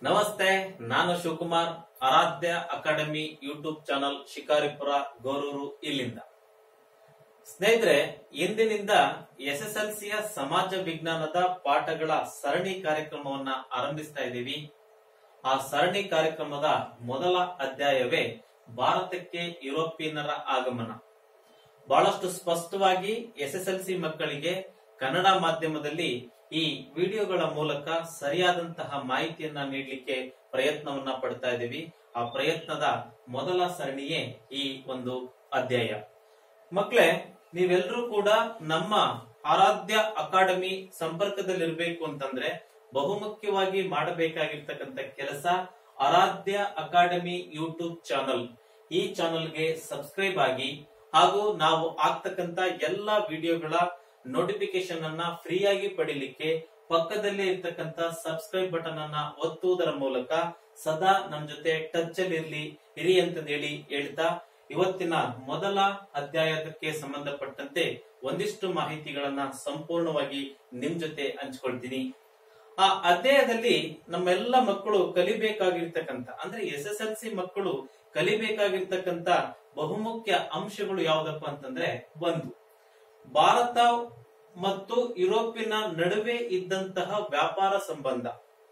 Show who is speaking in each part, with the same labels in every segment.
Speaker 1: ನಮಸ್ತೆ, ನಾನು Shivakumar. Aaradhya academy YouTube channel Shikaripura Goruru ಇಲ್ಲಿಂದ. ಸ್ನೇಹಿತರೆ, ಇಂದಿನಿಂದ SSLCಯ ಸಮಾಜ ವಿಜ್ಞಾನದ ಪಾಠಗಳ ಸರಣಿ ಕಾರ್ಯಕ್ರಮವನ್ನ ಆರಂಭಿಸ್ತಾ ಇದ್ದೀವಿ. ಆ ಸರಣಿ ಕಾರ್ಯಕ್ರಮದ ಮೊದಲ ಅಧ್ಯಾಯವೇ ಭಾರತಕ್ಕೆ ಯುರೋಪಿಯನ್ನರ ಆಗಮನ. ಬಹಳಷ್ಟು ಸ್ಪಷ್ಟವಾಗಿ SSLC ಮಕ್ಕಳಿಗೆ ಕನ್ನಡ ಮಾಧ್ಯಮದಲ್ಲಿ ಈ ವಿಡಿಯೋಗಳ ಮೂಲಕ ಸರಿಯಾದಂತಹ ಮಾಹಿತಿಯನ್ನ ನೀಡಲಿಕ್ಕೆ ಪ್ರಯತ್ನವನ್ನ ಪಡ್ತಾ ಇದ್ದೀವಿ. ಆ ಪ್ರಯತ್ನದ ಮೊದಲ ಸರಣಿಯೇ ಈ ಒಂದು ಅಧ್ಯಾಯ. ಮಕ್ಕಳೇ, ನೀವೆಲ್ಲರೂ ಕೂಡ ನಮ್ಮ ಆರಾಧ್ಯ ಅಕಾಡೆಮಿ ಸಂಪರ್ಕದಲ್ಲಿರ್ಬೇಕು ಅಂತಂದ್ರೆ ಬಹುಮುಖ್ಯವಾಗಿ ಮಾಡಬೇಕಾಗಿರ್ತಕ್ಕಂಥ ಕೆಲಸ ಆರಾಧ್ಯ ಅಕಾಡೆಮಿ ಯೂಟ್ಯೂಬ್ ಚಾನಲ್. ಈ ಚಾನಲ್ಗೆ ಸಬ್ಸ್ಕ್ರೈಬ್ ಆಗಿ ಹಾಗೂ ನಾವು ಆಗ್ತಕ್ಕಂತ ಎಲ್ಲಾ ವಿಡಿಯೋಗಳ ನೋಟಿಫಿಕೇಶನ್ ಅನ್ನ ಫ್ರೀಯಾಗಿ ಪಡಿಲಿಕ್ಕೆ ಪಕ್ಕದಲ್ಲೇ ಇರ್ತಕ್ಕಂತ ಸಬ್ಸ್ಕ್ರೈಬ್ ಬಟನ್ ಅನ್ನ ಒತ್ತುವುದರ ಮೂಲಕ ಸದಾ ನಮ್ ಜೊತೆ ಟಚ್ ಅಲ್ಲಿ ಇರಿ ಅಂತ ಹೇಳ್ತಾ ಇವತ್ತಿನ ಮೊದಲ ಅಧ್ಯಾಯಕ್ಕೆ ಸಂಬಂಧಪಟ್ಟಂತೆ ಒಂದಿಷ್ಟು ಮಾಹಿತಿಗಳನ್ನ ಸಂಪೂರ್ಣವಾಗಿ ನಿಮ್ ಜೊತೆ ಹಂಚ್ಕೊಳ್ತೀನಿ. ಆ ಅಧ್ಯಾಯದಲ್ಲಿ ನಮ್ಮೆಲ್ಲ ಮಕ್ಕಳು ಕಲಿಬೇಕಾಗಿರ್ತಕ್ಕಂಥ ಅಂದ್ರೆ SSLC ಮಕ್ಕಳು ಕಲಿಬೇಕಾಗಿರ್ತಕ್ಕಂಥ ಬಹುಮುಖ್ಯ ಅಂಶಗಳು ಯಾವ್ದಪ್ಪ ಅಂತಂದ್ರೆ, ಒಂದು, ಭಾರತ ಮತ್ತು ಯುರೋಪಿನ ನಡುವೆ ಇದ್ದಂತಹ ವ್ಯಾಪಾರ ಸಂಬಂಧ.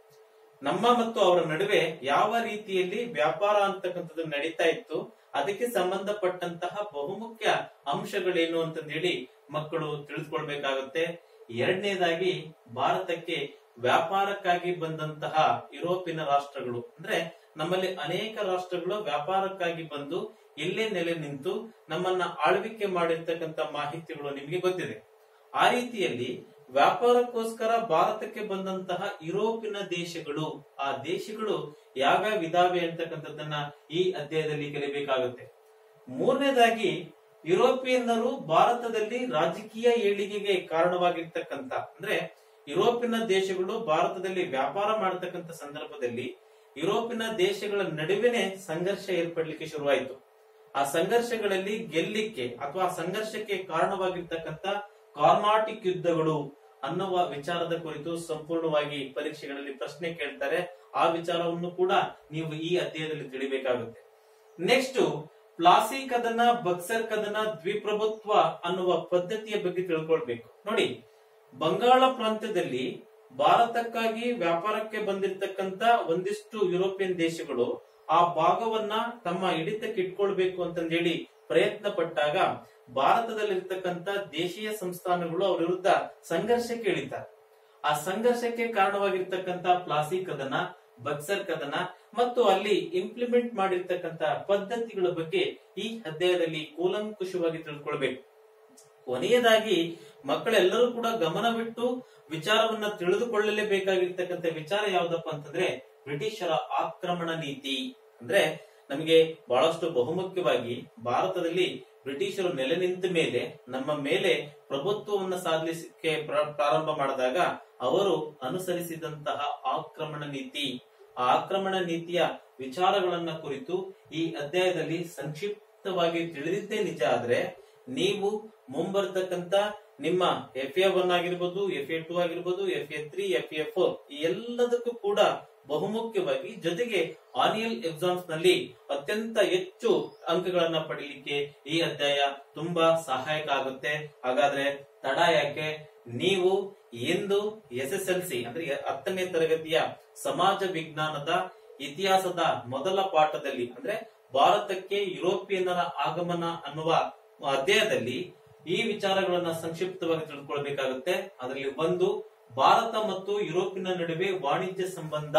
Speaker 1: ನಮ್ಮ ಮತ್ತು ಅವರ ನಡುವೆ ಯಾವ ರೀತಿಯಲ್ಲಿ ವ್ಯಾಪಾರ ಅಂತಕ್ಕಂಥದ್ದು ನಡೀತಾ ಇತ್ತು, ಅದಕ್ಕೆ ಸಂಬಂಧಪಟ್ಟಂತಹ ಬಹುಮುಖ್ಯ ಅಂಶಗಳೇನು ಅಂತಂದೇಳಿ ಮಕ್ಕಳು ತಿಳಿದುಕೊಳ್ಬೇಕಾಗುತ್ತೆ. ಎರಡನೇದಾಗಿ, ಭಾರತಕ್ಕೆ ವ್ಯಾಪಾರಕ್ಕಾಗಿ ಬಂದಂತಹ ಯುರೋಪಿನ ರಾಷ್ಟ್ರಗಳು ಅಂದ್ರೆ ನಮ್ಮಲ್ಲಿ ಅನೇಕ ರಾಷ್ಟ್ರಗಳು ವ್ಯಾಪಾರಕ್ಕಾಗಿ ಬಂದು ಇಲ್ಲೇ ನೆಲೆ ನಿಂತು ನಮ್ಮನ್ನ ಆಳ್ವಿಕೆ ಮಾಡಿರ್ತಕ್ಕಂಥ ಮಾಹಿತಿಗಳು ನಿಮಗೆ ಗೊತ್ತಿದೆ. ಆ ರೀತಿಯಲ್ಲಿ ವ್ಯಾಪಾರಕ್ಕೋಸ್ಕರ ಭಾರತಕ್ಕೆ ಬಂದಂತಹ ಯುರೋಪಿನ ದೇಶಗಳು, ಆ ದೇಶಗಳು ಯಾವ್ಯಾವ ಇದಾವೆ ಅಂತಕ್ಕಂಥದ್ದನ್ನ ಈ ಅಧ್ಯಾಯದಲ್ಲಿ ಕಲಿಬೇಕಾಗುತ್ತೆ. ಮೂರನೇದಾಗಿ, ಯುರೋಪಿಯನ್ನರು ಭಾರತದಲ್ಲಿ ರಾಜಕೀಯ ಏಳಿಗೆಗೆ ಕಾರಣವಾಗಿರ್ತಕ್ಕಂಥ ಅಂದ್ರೆ ಯುರೋಪಿನ ದೇಶಗಳು ಭಾರತದಲ್ಲಿ ವ್ಯಾಪಾರ ಮಾಡತಕ್ಕಂಥ ಸಂದರ್ಭದಲ್ಲಿ ಯುರೋಪಿನ ದೇಶಗಳ ನಡುವೆನೆ ಸಂಘರ್ಷ ಏರ್ಪಡ್ಲಿಕ್ಕೆ ಶುರುವಾಯಿತು. ಆ ಸಂಘರ್ಷಗಳಲ್ಲಿ ಗೆಲ್ಲಿಕ್ಕೆ ಅಥವಾ ಸಂಘರ್ಷಕ್ಕೆ ಕಾರಣವಾಗಿರ್ತಕ್ಕಂಥ ಕಾರ್ನಾಟಿಕ್ ಯುದ್ಧಗಳು ಅನ್ನುವ ವಿಚಾರದ ಕುರಿತು ಸಂಪೂರ್ಣವಾಗಿ ಪರೀಕ್ಷೆಗಳಲ್ಲಿ ಪ್ರಶ್ನೆ ಕೇಳ್ತಾರೆ. ಆ ವಿಚಾರವನ್ನು ಕೂಡ ನೀವು ಈ ಅಧ್ಯಾಯದಲ್ಲಿ ತಿಳಿಬೇಕಾಗುತ್ತೆ. ನೆಕ್ಸ್ಟ್, ಪ್ಲಾಸಿ ಕದನ, ಬಕ್ಸರ್ ಕದನ, ದ್ವಿಪ್ರಭುತ್ವ ಅನ್ನುವ ಪದ್ಧತಿಯ ಬಗ್ಗೆ ತಿಳ್ಕೊಳ್ಬೇಕು. ನೋಡಿ, ಬಂಗಾಳ ಪ್ರಾಂತ್ಯದಲ್ಲಿ ಭಾರತಕ್ಕಾಗಿ ವ್ಯಾಪಾರಕ್ಕೆ ಬಂದಿರತಕ್ಕಂತ ಒಂದಿಷ್ಟು ಯುರೋಪಿಯನ್ ದೇಶಗಳು ಆ ಭಾಗವನ್ನ ತಮ್ಮ ಹಿಡಿತಕ್ಕೆ ಇಟ್ಕೊಳ್ಬೇಕು ಅಂತಂದೇಳಿ ಪ್ರಯತ್ನ ಪಟ್ಟಾಗ ಭಾರತದಲ್ಲಿರ್ತಕ್ಕಂಥ ದೇಶೀಯ ಸಂಸ್ಥಾನಗಳು ಅವರ ವಿರುದ್ಧ ಸಂಘರ್ಷಕ್ಕೆ ಇಳಿತಾರೆ. ಆ ಸಂಘರ್ಷಕ್ಕೆ ಕಾರಣವಾಗಿರ್ತಕ್ಕಂಥ ಪ್ಲಾಸಿ ಕದನ, ಬಕ್ಸರ್ ಕದನ ಮತ್ತು ಅಲ್ಲಿ ಇಂಪ್ಲಿಮೆಂಟ್ ಮಾಡಿರ್ತಕ್ಕಂಥ ಪದ್ಧತಿಗಳ ಬಗ್ಗೆ ಈ ಅಧ್ಯಾಯದಲ್ಲಿ ಕೂಲಂಕುಷವಾಗಿ ತಿಳ್ಕೊಳ್ಬೇಕು. ಕೊನೆಯದಾಗಿ, ಮಕ್ಕಳೆಲ್ಲರೂ ಕೂಡ ಗಮನವಿಟ್ಟು ವಿಚಾರವನ್ನ ತಿಳಿದುಕೊಳ್ಳಲೇಬೇಕಾಗಿರ್ತಕ್ಕಂಥ ವಿಚಾರ ಯಾವ್ದಪ್ಪ ಅಂತಂದ್ರೆ ಬ್ರಿಟಿಷರ ಆಕ್ರಮಣ ನೀತಿ. ಅಂದ್ರೆ ನಮಗೆ ಬಹಳಷ್ಟು ಬಹುಮುಖ್ಯವಾಗಿ ಭಾರತದಲ್ಲಿ ಬ್ರಿಟಿಷರು ನೆಲೆ ನಿಂತ ಮೇಲೆ ನಮ್ಮ ಮೇಲೆ ಪ್ರಭುತ್ವವನ್ನು ಸಾಧಿಸಲಿಕ್ಕೆ ಪ್ರಾರಂಭ ಮಾಡಿದಾಗ ಅವರು ಅನುಸರಿಸಿದಂತಹ ಆಕ್ರಮಣ ನೀತಿ, ಆ ಆಕ್ರಮಣ ನೀತಿಯ ವಿಚಾರಗಳನ್ನ ಕುರಿತು ಈ ಅಧ್ಯಾಯದಲ್ಲಿ ಸಂಕ್ಷಿಪ್ತವಾಗಿ ತಿಳಿದಿದ್ದೇ ನಿಜ ಆದ್ರೆ ನೀವು ಮುಂಬರ್ತಕ್ಕಂತ ನಿಮ್ಮ FA1 ಆಗಿರ್ಬೋದು, FA2 ಆಗಿರ್ಬೋದು, FA3, FA4 ಈ ಎಲ್ಲದಕ್ಕೂ ಕೂಡ ಬಹುಮುಖ್ಯವಾಗಿ ಜೊತೆಗೆ ಆನ್ಯುಯಲ್ ಎಕ್ಸಾಮ್ಸ್ ನಲ್ಲಿ ಅತ್ಯಂತ ಹೆಚ್ಚು ಅಂಕಗಳನ್ನ ಪಡೀಲಿಕ್ಕೆ ಈ ಅಧ್ಯಾಯ ತುಂಬಾ ಸಹಾಯಕ ಆಗುತ್ತೆ. ಹಾಗಾದ್ರೆ ತಡ ಯಾಕೆ? ನೀವು ಎಂದು SSLC ಅಂದ್ರೆ 10ನೇ ತರಗತಿಯ ಸಮಾಜ ವಿಜ್ಞಾನದ ಇತಿಹಾಸದ ಮೊದಲ ಪಾಠದಲ್ಲಿ ಅಂದ್ರೆ ಭಾರತಕ್ಕೆ ಯುರೋಪಿಯನ್ನರ ಆಗಮನ ಅನ್ನುವ ಅಧ್ಯಾಯದಲ್ಲಿ ಈ ವಿಚಾರಗಳನ್ನ ಸಂಕ್ಷಿಪ್ತವಾಗಿ ತಿಳ್ಕೊಳ್ಬೇಕಾಗುತ್ತೆ. ಅದರಲ್ಲಿ ಒಂದು, ಭಾರತ ಮತ್ತು ಯುರೋಪಿನ ನಡುವೆ ವಾಣಿಜ್ಯ ಸಂಬಂಧ.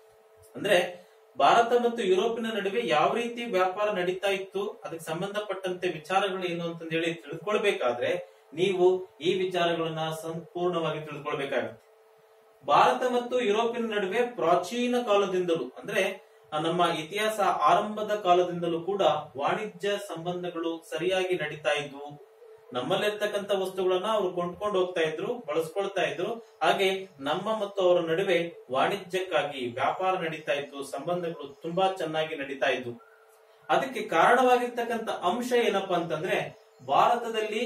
Speaker 1: ಅಂದ್ರೆ ಭಾರತ ಮತ್ತು ಯುರೋಪಿನ ನಡುವೆ ಯಾವ ರೀತಿ ವ್ಯಾಪಾರ ನಡೀತಾ ಇತ್ತು, ಅದಕ್ಕೆ ಸಂಬಂಧಪಟ್ಟಂತೆ ವಿಚಾರಗಳು ಏನು ಅಂತ ಹೇಳಿ ತಿಳ್ಕೊಳ್ಬೇಕಾದ್ರೆ ನೀವು ಈ ವಿಚಾರಗಳನ್ನ ಸಂಪೂರ್ಣವಾಗಿ ತಿಳ್ಕೊಳ್ಬೇಕಾಗುತ್ತೆ. ಭಾರತ ಮತ್ತು ಯುರೋಪಿನ ನಡುವೆ ಪ್ರಾಚೀನ ಕಾಲದಿಂದಲೂ ಅಂದ್ರೆ ನಮ್ಮ ಇತಿಹಾಸ ಆರಂಭದ ಕಾಲದಿಂದಲೂ ಕೂಡ ವಾಣಿಜ್ಯ ಸಂಬಂಧಗಳು ಸರಿಯಾಗಿ ನಡೀತಾ ಇದ್ವು. ನಮ್ಮಲ್ಲಿರ್ತಕ್ಕಂಥ ವಸ್ತುಗಳನ್ನ ಅವರು ಕೊಂಡ್ಕೊಂಡು ಹೋಗ್ತಾ ಇದ್ರು, ಬಳಸ್ಕೊಳ್ತಾ ಇದ್ರು. ಹಾಗೆ ನಮ್ಮ ಮತ್ತು ಅವರ ನಡುವೆ ವಾಣಿಜ್ಯಕ್ಕಾಗಿ ವ್ಯಾಪಾರ ನಡೀತಾ ಇತ್ತು, ಸಂಬಂಧಗಳು ತುಂಬಾ ಚೆನ್ನಾಗಿ ನಡೀತಾ ಇದ್ವು. ಅದಕ್ಕೆ ಕಾರಣವಾಗಿರ್ತಕ್ಕಂಥ ಅಂಶ ಏನಪ್ಪಾ ಅಂತಂದ್ರೆ ಭಾರತದಲ್ಲಿ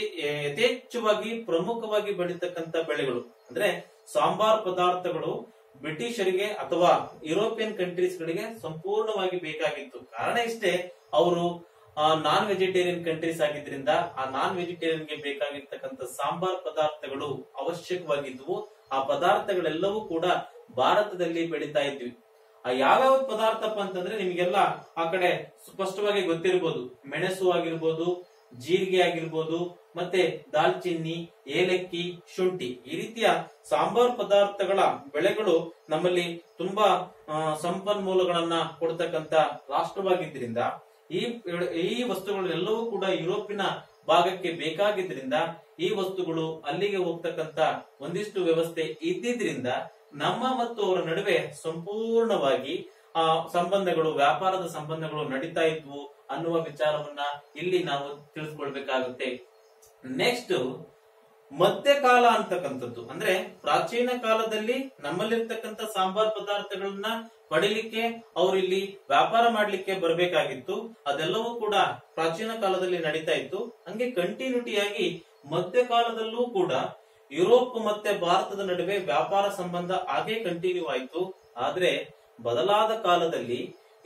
Speaker 1: ಯಥೇಚ್ಛವಾಗಿ ಪ್ರಮುಖವಾಗಿ ಬೆಳೀತಕ್ಕಂಥ ಬೆಳೆಗಳು ಅಂದ್ರೆ ಸಾಂಬಾರ್ ಪದಾರ್ಥಗಳು ಬ್ರಿಟಿಷರಿಗೆ ಅಥವಾ ಯುರೋಪಿಯನ್ ಕಂಟ್ರೀಸ್ ಗಳಿಗೆ ಸಂಪೂರ್ಣವಾಗಿ ಬೇಕಾಗಿತ್ತು. ಕಾರಣ ಇಷ್ಟೇ, ಅವರು ನಾನ್ ವೆಜಿಟೇರಿಯನ್ ಕಂಟ್ರೀಸ್ ಆಗಿದ್ರಿಂದ ಆ ನಾನ್ ವೆಜಿಟೇರಿಯನ್ ಗೆ ಬೇಕಾಗಿರ್ತಕ್ಕಂಥ ಸಾಂಬಾರ್ ಪದಾರ್ಥಗಳು ಅವಶ್ಯಕವಾಗಿದ್ವು. ಆ ಪದಾರ್ಥಗಳೆಲ್ಲವೂ ಕೂಡ ಭಾರತದಲ್ಲಿ ಬೆಳೀತಾ ಇದ್ವಿ. ಆ ಯಾವ್ಯಾವ ಪದಾರ್ಥಪ್ಪ ಅಂತಂದ್ರೆ ನಿಮ್ಗೆಲ್ಲ ಆ ಕಡೆ ಸ್ಪಷ್ಟವಾಗಿ ಗೊತ್ತಿರಬಹುದು. ಮೆಣಸು ಆಗಿರ್ಬೋದು, ಜೀರಿಗೆ ಆಗಿರ್ಬೋದು, ಮತ್ತೆ ದಾಲ್ಚಿನ್ನಿ, ಏಲಕ್ಕಿ, ಶುಂಠಿ, ಈ ರೀತಿಯ ಸಾಂಬಾರ್ ಪದಾರ್ಥಗಳ ಬೆಳೆಗಳು ನಮ್ಮಲ್ಲಿ ತುಂಬಾ ಸಂಪನ್ಮೂಲಗಳನ್ನ ಕೊಡ್ತಕ್ಕಂತ ರಾಷ್ಟ್ರವಾಗಿದ್ರಿಂದ ಈ ವಸ್ತುಗಳೆಲ್ಲವೂ ಕೂಡ ಯುರೋಪಿನ ಭಾಗಕ್ಕೆ ಬೇಕಾಗಿದ್ರಿಂದ ಈ ವಸ್ತುಗಳು ಅಲ್ಲಿಗೆ ಹೋಗ್ತಕ್ಕಂತ ಒಂದಿಷ್ಟು ವ್ಯವಸ್ಥೆ ಇದ್ದಿದ್ರಿಂದ ನಮ್ಮ ಮತ್ತು ಅವರ ನಡುವೆ ಸಂಪೂರ್ಣವಾಗಿ ಸಂಬಂಧಗಳು, ವ್ಯಾಪಾರದ ಸಂಬಂಧಗಳು ನಡೀತಾ ಇದ್ವು ಅನ್ನುವ ವಿಚಾರವನ್ನ ಇಲ್ಲಿ ನಾವು ತಿಳಿಸ್ಕೊಳ್ಬೇಕಾಗುತ್ತೆ. ನೆಕ್ಸ್ಟ್, ಮಧ್ಯಕಾಲ ಅಂತಕ್ಕಂಥದ್ದು ಅಂದ್ರೆ ಪ್ರಾಚೀನ ಕಾಲದಲ್ಲಿ ನಮ್ಮಲ್ಲಿರ್ತಕ್ಕಂಥ ಸಾಂಬಾರ್ ಪದಾರ್ಥಗಳನ್ನ ಪಡಿಲಿಕ್ಕೆ ಅವರು ಇಲ್ಲಿ ವ್ಯಾಪಾರ ಮಾಡ್ಲಿಕ್ಕೆ ಬರಬೇಕಾಗಿತ್ತು. ಅದೆಲ್ಲವೂ ಕೂಡ ಪ್ರಾಚೀನ ಕಾಲದಲ್ಲಿ ನಡೀತಾ ಇತ್ತು. ಹಂಗೆ ಕಂಟಿನ್ಯೂಟಿಯಾಗಿ ಮಧ್ಯಕಾಲದಲ್ಲೂ ಕೂಡ ಯುರೋಪ್ ಮತ್ತೆ ಭಾರತದ ನಡುವೆ ವ್ಯಾಪಾರ ಸಂಬಂಧ ಹಾಗೆ ಕಂಟಿನ್ಯೂ ಆಯಿತು. ಆದ್ರೆ ಬದಲಾದ ಕಾಲದಲ್ಲಿ